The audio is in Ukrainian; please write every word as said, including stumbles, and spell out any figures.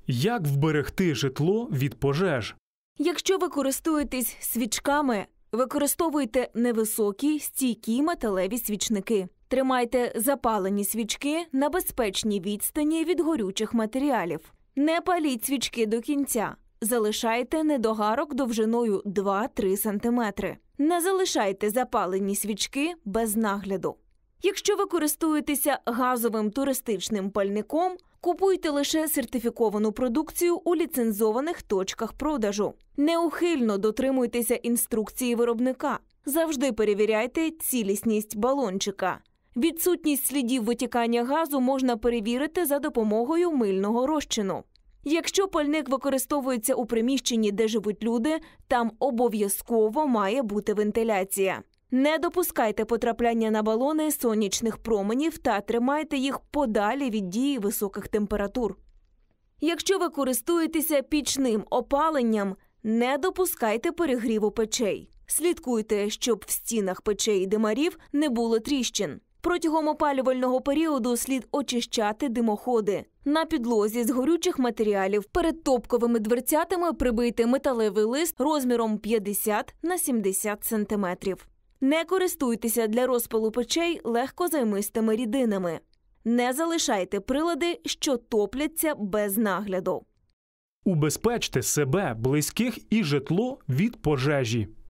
Як вберегти житло від пожеж? Якщо ви користуєтесь свічками, використовуйте невисокі, стійкі металеві свічники. Тримайте запалені свічки на безпечній відстані від горючих матеріалів. Не паліть свічки до кінця. Залишайте недогарок довжиною два-три сантиметри. Не залишайте запалені свічки без нагляду. Якщо ви користуєтеся газовим туристичним пальником, купуйте лише сертифіковану продукцію у ліцензованих точках продажу. Неухильно дотримуйтеся інструкції виробника. Завжди перевіряйте цілісність балончика. Відсутність слідів витікання газу можна перевірити за допомогою мильного розчину. Якщо пальник використовується у приміщенні, де живуть люди, там обов'язково має бути вентиляція. Не допускайте потрапляння на балони сонячних променів та тримайте їх подалі від дії високих температур. Якщо ви користуєтеся пічним опаленням, не допускайте перегріву печей. Слідкуйте, щоб в стінах печей і димарів не було тріщин. Протягом опалювального періоду слід очищати димоходи. На підлозі з горючих матеріалів перед топковими дверцятами прибийте металевий лист розміром п'ятдесят на сімдесят сантиметрів. Не користуйтеся для розпалу печей легкозаймистими рідинами. Не залишайте прилади, що топляться без нагляду. Убезпечте себе, близьких і житло від пожежі.